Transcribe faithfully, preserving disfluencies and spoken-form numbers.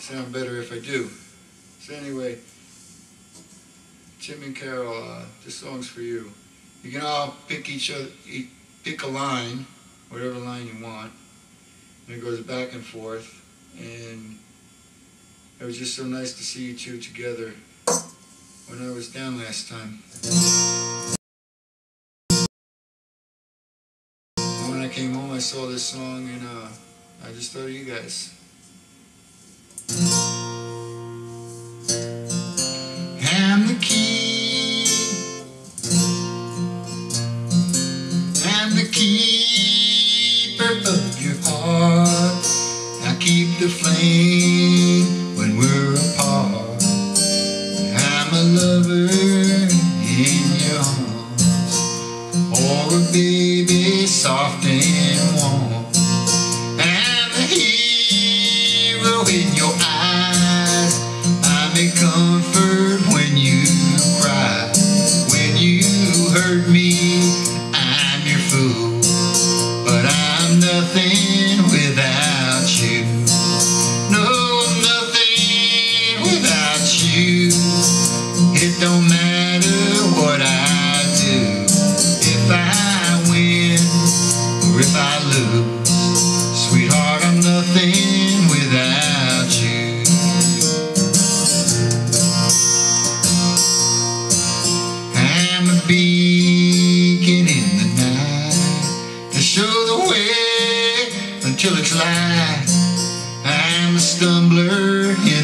sound better if I do. So anyway, Tim and Carol, uh, this song's for you. You can all pick each other, pick a line, whatever line you want, and it goes back and forth. And it was just so nice to see you two together when I was down last time. And when I came home, I saw this song, and uh, I just thought of you guys. I'm the key, I'm the keeper of your heart. I keep the flame when we're apart. I'm a lover in your arms, or a baby soft and warm. I'm the hero in your eyes. I'm a comfort when you cry. When you hurt me, I'm your fool, but I'm nothing without you. No, nothing without you. It don't matter what I do, if I win or if I lose. Sweetheart, I'm nothing without you. I'm a beacon in the night to show the way until it's light. I'm a stumbler in